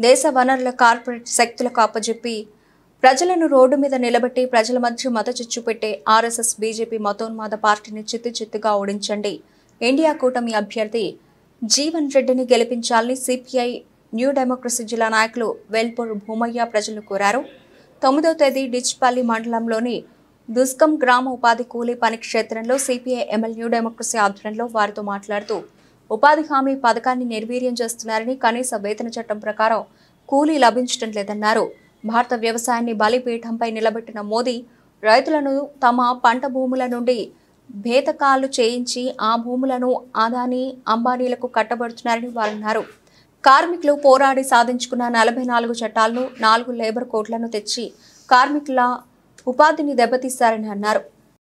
దేశ వనరుల కార్పొరేట్ శక్తులకు అప్పజెప్పి ప్రజలను రోడ్డు మీద నిలబెట్టి ప్రజల మధ్య మతచిచ్చు పెట్టే ఆర్ఎస్ఎస్ బీజేపీ మతోన్మాద పార్టీని చిత్తుచిత్తుగా ఓడించండి. ఇండియా కూటమి అభ్యర్థి జీవన్ రెడ్డిని గెలిపించాలని సిపిఐ న్యూ డెమోక్రసీ జిల్లా నాయకులు వేల్పూర్ భూమయ్య ప్రజలను కోరారు. 9వ తేదీ డిచ్పల్లి మండలంలోని దుస్కం గ్రామ ఉపాధి కూలీ పని క్షేత్రంలో సిపిఐ ఎంఎల్ న్యూ డెమోక్రసీ ఆధ్వర్యంలో వారితో మాట్లాడుతూ ఉపాధి హామీ పథకాన్ని నిర్వీర్యం చేస్తున్నారని, కనీస వేతన చట్టం ప్రకారం కూలీ లభించడం లేదన్నారు. భారత వ్యవసాయాన్ని బలిపీఠంపై నిలబెట్టిన మోదీ రైతులను తమ పంట భూముల నుండి భేతకాలు చేయించి ఆ భూములను అదానీ అంబానీలకు కట్టబడుతున్నారని వారన్నారు. కార్మికులు పోరాడి సాధించుకున్న 44 చట్టాలను 4 లేబర్ కోడ్లను తెచ్చి కార్మికుల ఉపాధిని దెబ్బతీశారని అన్నారు.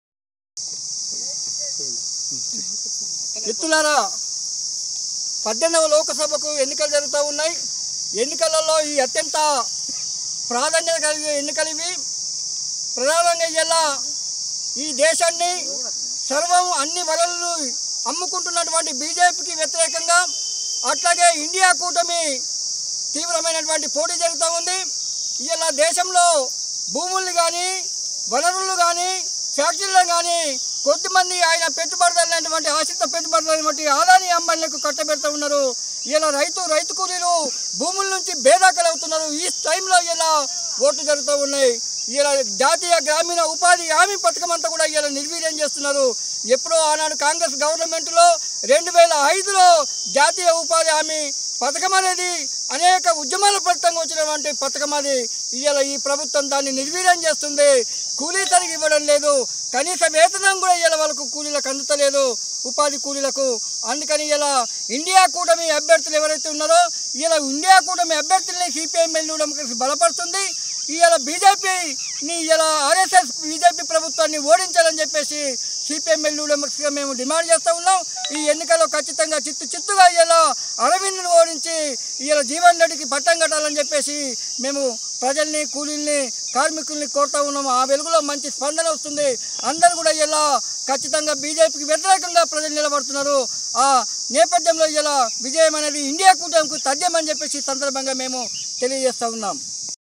మిత్రులారా, 18వ లోకసభకు ఎన్నికలు జరుగుతూ ఉన్నాయి. ఎన్నికలలో ఈ అత్యంత ప్రాధాన్యత కలిగే ఎన్నికలు ఇవి. ప్రధానంగా ఇలా ఈ దేశాన్ని సర్వం అన్ని వనరులు అమ్ముకుంటున్నటువంటి బీజేపీకి వ్యతిరేకంగా, అట్లాగే ఇండియా కూటమి తీవ్రమైనటువంటి పోటీ జరుగుతూ ఉంది. ఇలా దేశంలో భూములు కానీ వనరులు కానీ ఫ్యాక్టరీలు కానీ కొద్దిమంది ఆయన పెట్టుబడిదారులైనటువంటి ఆశ్రిత పెట్టుబడిదారులైనటువంటి అదానీ అంబానీలకు కట్టబెడుతూ ఉన్నారు. ఇలా రైతు కూలీలు భూముల నుంచి బేదాకలు అవుతున్నారు. ఈ టైంలో ఇలా ఓట్లు జరుగుతూ ఉన్నాయి. ఇలా జాతీయ గ్రామీణ ఉపాధి హామీ పథకం అంతా కూడా ఇలా నిర్వీర్యం చేస్తున్నారు. ఎప్పుడో ఆనాడు కాంగ్రెస్ గవర్నమెంట్లో 2005లో జాతీయ ఉపాధి హామీ పథకం అనేది అనేక ఉద్యమాల ఫలితంగా వచ్చినటువంటి పథకం అది. ఇవాళ ఈ ప్రభుత్వం దాన్ని నిర్వీర్యం చేస్తుంది. కూలీ సరిగి ఇవ్వడం లేదు. కనీస వేతనం కూడా ఇవాళ వాళ్ళకు కూలీలకు అందుతలేదు, ఉపాధి కూలీలకు. అందుకని ఇలా ఇండియా కూటమి అభ్యర్థులు ఎవరైతే ఉన్నారో ఇలా ఇండియా కూటమి అభ్యర్థుల్ని సిపిఐఎంఎల్ బలపడుతుంది. ఇవాళ బీజేపీని ఇలా ఆర్ఎస్ఎస్ బీజేపీ ప్రభుత్వాన్ని ఓడించాలని చెప్పేసి సిపిఎంఎల్ మేము డిమాండ్ చేస్తూ ఉన్నాం. ఈ ఎన్నికల్లో ఖచ్చితంగా చిత్తుగా ఇలా అరవింద్ను ఓడించి ఇలా జీవన్ రెడ్డికి పట్టం కట్టాలని చెప్పేసి మేము ప్రజల్ని, కూలీల్ని, కార్మికుల్ని కోరుతూ ఉన్నాము. ఆ వెలుగులో మంచి స్పందన వస్తుంది. అందరూ కూడా ఇలా ఖచ్చితంగా బీజేపీకి వ్యతిరేకంగా ప్రజలు నిలబడుతున్నారు. ఆ నేపథ్యంలో ఇలా విజయం అనేది ఇండియా కూటమికి తథ్యమని చెప్పేసి సందర్భంగా మేము తెలియజేస్తూ ఉన్నాం.